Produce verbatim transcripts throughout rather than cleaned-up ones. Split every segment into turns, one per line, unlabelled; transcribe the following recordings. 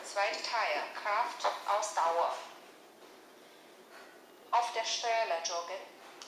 Zweite Teil, Kraft, Ausdauer. Auf der Stelle joggen.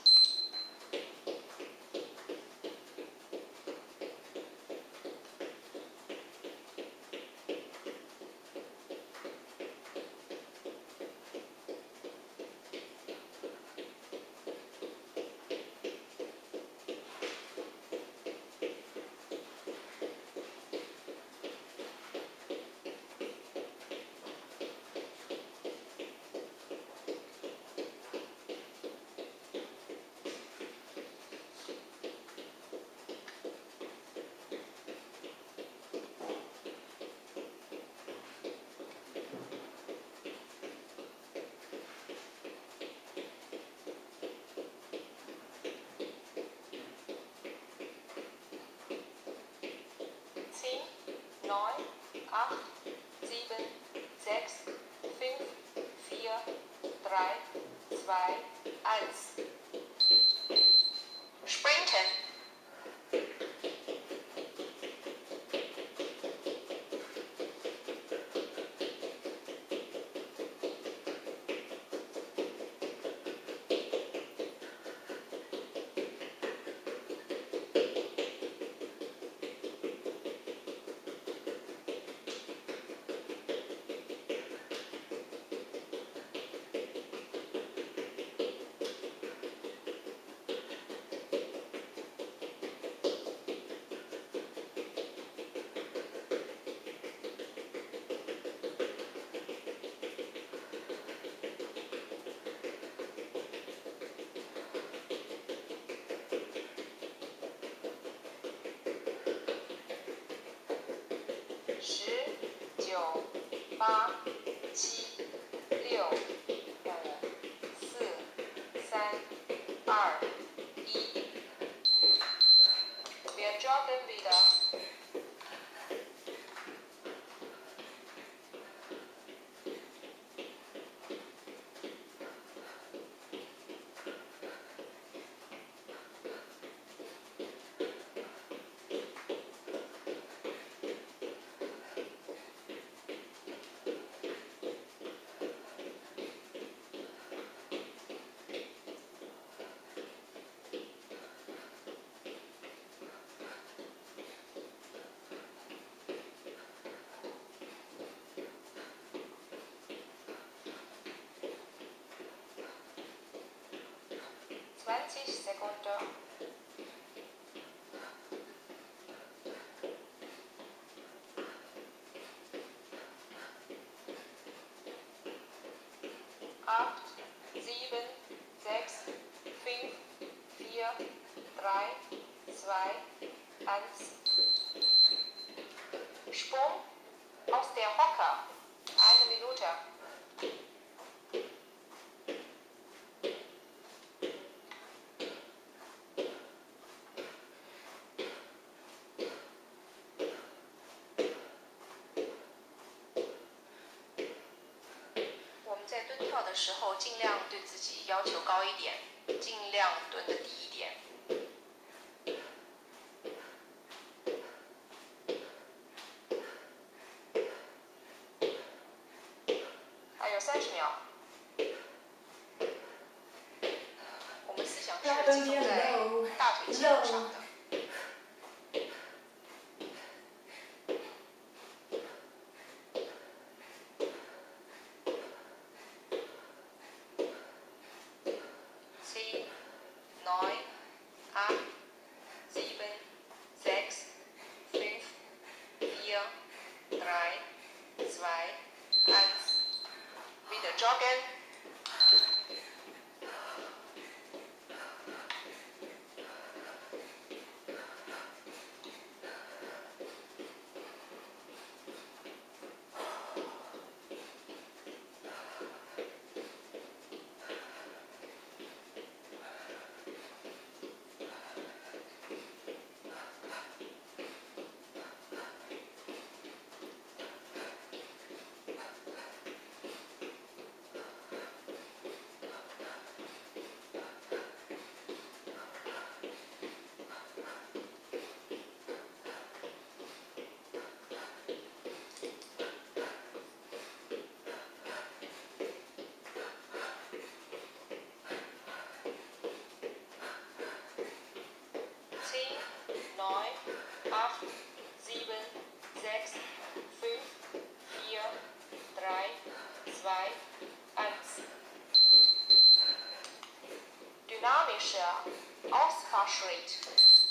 neun, acht, sieben, sechs, fünf, vier, drei, zwei, eins. Sprinten.十、九、八、七、六、五、四、三、二、一。Wir joggen wieder. zwanzig Sekunden. Acht, sieben, sechs, fünf, vier, drei, zwei, eins. Sprung aus der Hocker. Eine Minute.我们在蹲跳的时候，尽量对自己要求高一点，尽量蹲得低一点。还有三十秒。我们思想是集中在大腿肌肉上的。zehn, neun, acht, sieben, sechs, fünf, vier, drei, zwei, eins. Wieder joggen. sechs, fünf, vier, drei, zwei, eins. Dynamischer Ausfallschritt.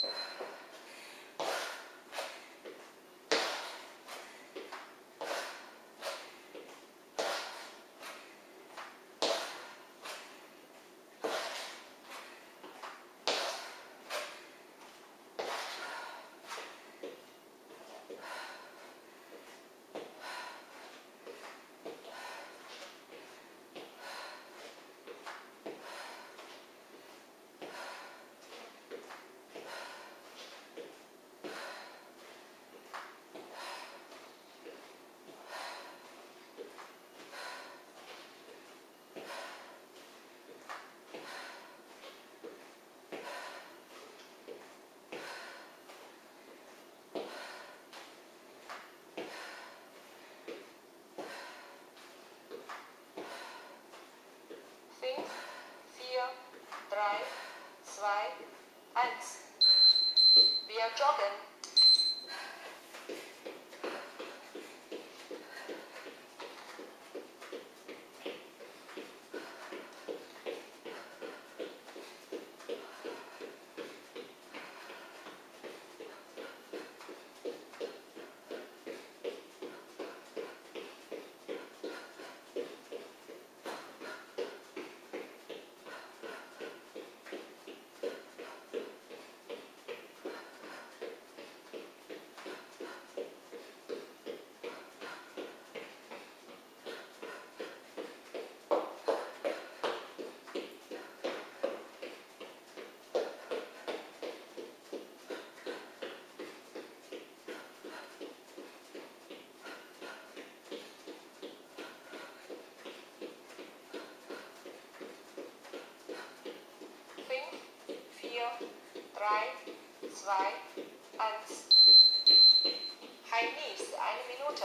fünf, vier, drei, zwei, eins. Wir joggen. drei, zwei, eins. High knees, eine Minute.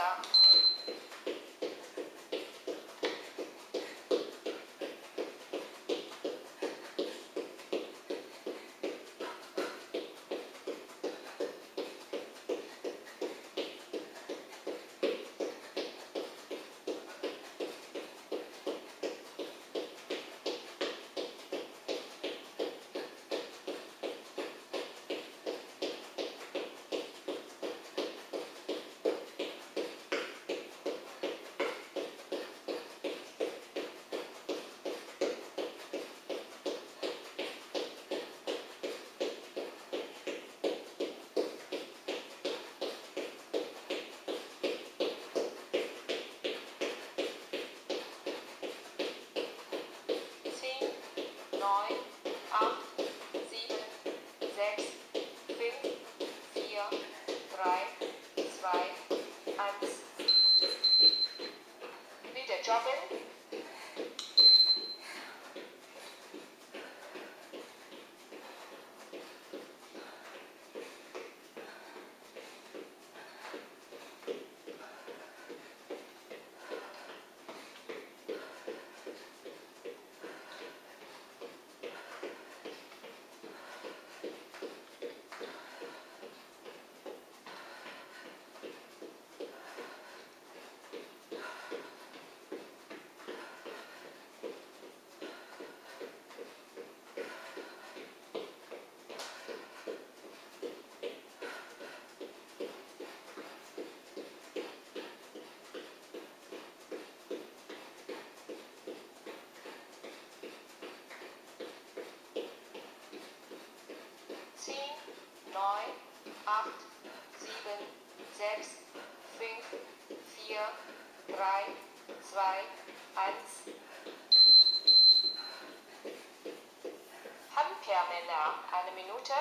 Joggen. zehn, neun, acht, sieben, sechs, fünf, vier, drei, zwei, eins. Handpermänner, eine Minute.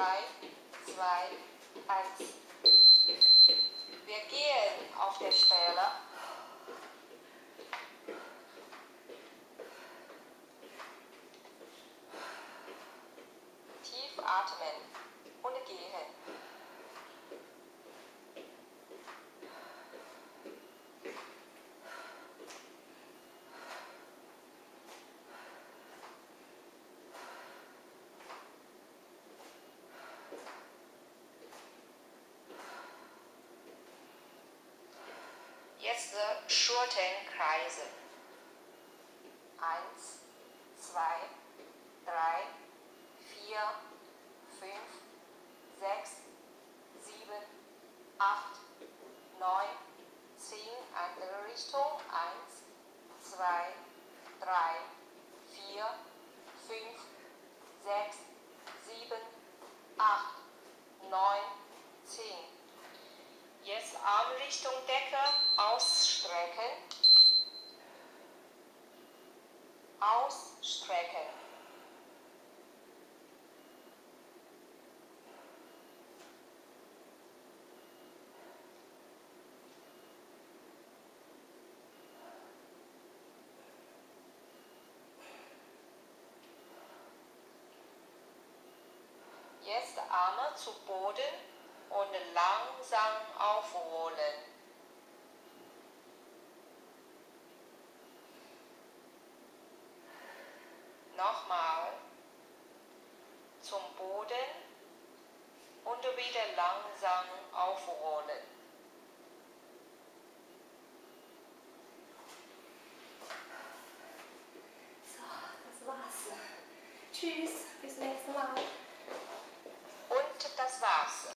drei, zwei, eins. Wir gehen auf der Stelle. Tief atmen und gehen. Jetzt Schulterkreise. Eins, zwei, drei, vier, fünf, sechs, sieben, acht, neun, zehn. Andere Richtung. Eins, zwei, drei, vier, fünf, sechs, sieben, acht, neun, zehn. Jetzt Arm Richtung Decke ausstrecken. Ausstrecken. Jetzt Arme zu Boden und langsam aufrollen. Nochmal zum Boden und wieder langsam aufrollen.
So, das war's. Tschüss, bis nächstes Mal.
Und das war's.